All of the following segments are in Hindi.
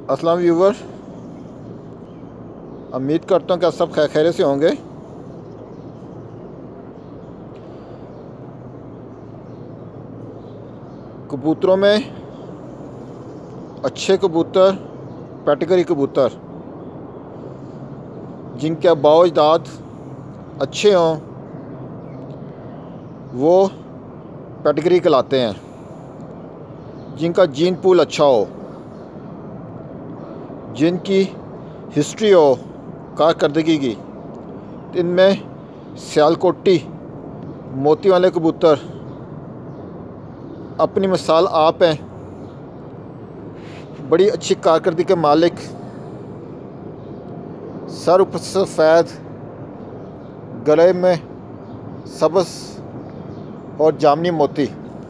अस्सलाम व्यूवर, उम्मीद करता हूँ कि आप सब खैरियत से होंगे। कबूतरों में अच्छे कबूतर, पैटिगरी कबूतर जिनके आबाओ अजदाद अच्छे हों वो पैटिगरी कहलाते हैं। जिनका जीन पूल अच्छा हो, जिनकी हिस्ट्री हो कारकर्दगी की, इनमें सियालकोटी मोती वाले कबूतर अपनी मिसाल आप हैं। बड़ी अच्छी कारकर्दगी के मालिक, सर ऊपर सफ़ेद, गले में सब्ज़ और जामनी मोती,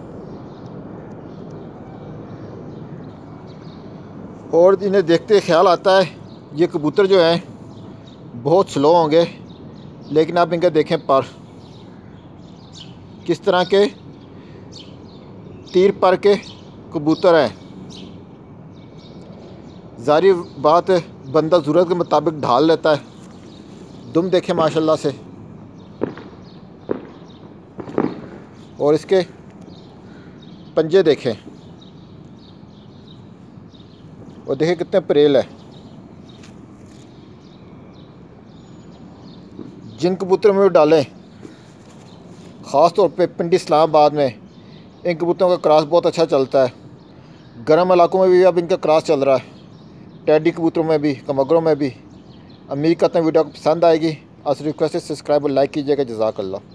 और इन्हें देखते ख्याल आता है ये कबूतर जो हैं बहुत स्लो होंगे, लेकिन आप इनके देखें पर किस तरह के तीर पर के कबूतर हैं। ज़ाहिर बात है बंदा ज़रूरत के मुताबिक ढाल लेता है। दुम देखें माशाल्लाह से, और इसके पंजे देखें और देखें कितने परेल है। जिन कबूतरों में भी डालें, ख़ास तौर पे पिंडी इस्लामाबाद में इन कबूतरों का क्रॉस बहुत अच्छा चलता है। गर्म इलाकों में भी अब इनका क्रॉस चल रहा है, टैडी कबूतरों में भी, कमगरों में भी। उम्मीद करते हैं वीडियो को पसंद आएगी। आपसे रिक्वेस्ट है सब्सक्राइब और लाइक कीजिएगा। जज़ाकल्लाह।